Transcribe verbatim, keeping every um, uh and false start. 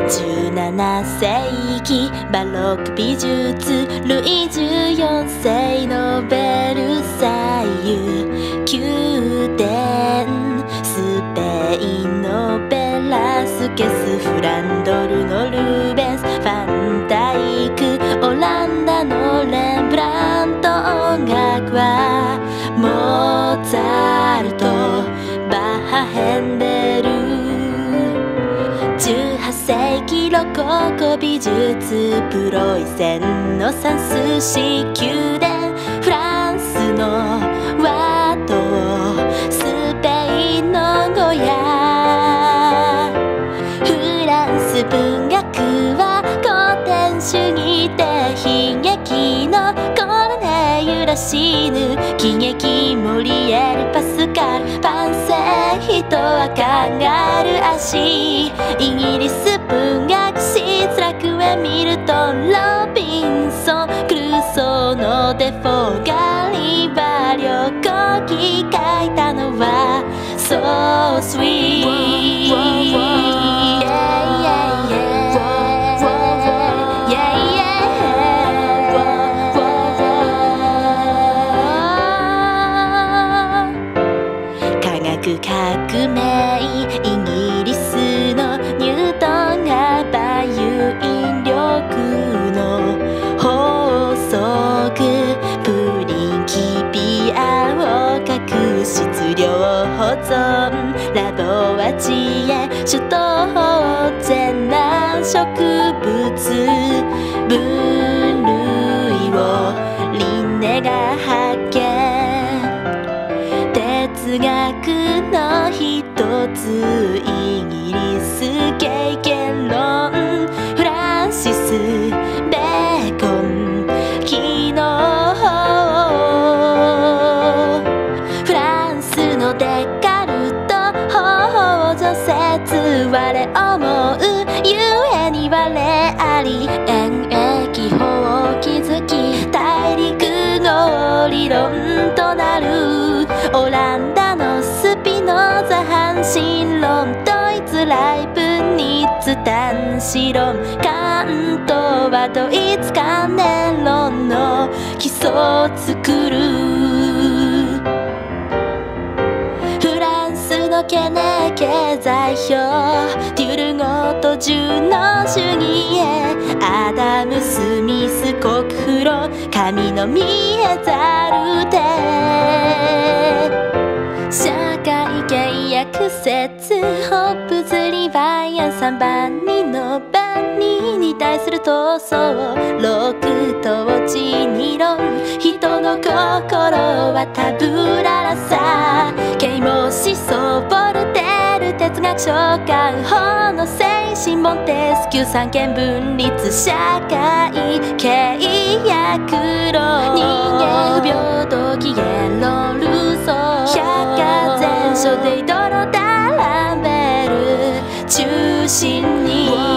じゅうななせいきバロック美術、ルイじゅうよんせいのベルサイユ宮殿、スペインのベラスケス、フランドルのルーベンス、ファンダイク、オランダのレンブラント、音楽はモーツァルト、バッハ、ヘンデル、じゅうはっせいきロココ美術、プロイセンのサンスシ宮殿、フランスのワト、スペインのゴヤ、フランス文学は古典主義で悲劇のコルネユラシーヌ、喜劇モリエルパスカル、パンセイ人は考える足、イギリス文学史ラクエミルトン、ロビンソン、クルーソーのデフォガリバ旅行記書いたのは So sweet、革命、イギリスのニュートンがバイユ引力の法則、プリンキピアを隠質量保存、ラボは知恵首都法全難植物、分類をリンネが発見、哲学の一つ、イギリス経験論、フランシス・ベーコン、機能法、フランスのデカルト、法助説、我思うゆえに我あり、演疫法を築き、大陸の理論となる、オランダのスピノザ半神論、ドイツライプニッツ単子論、カントはドイツ関連論の基礎を作る、フランスのケネ経済表、デュルゴと順の主義へ、アダム・スミス国富論、神の見えざる手、社会契約説、ホップズ・リヴァイアン、さんばんにの番にに対する闘争、六統治理論、人の心はタブララさ、啓蒙思想ボルテール、哲学召喚法の精神モンテスキュー、三権分立社会契約論、人間不平等起源論、ルーソー百科全書でドロダランベル中心に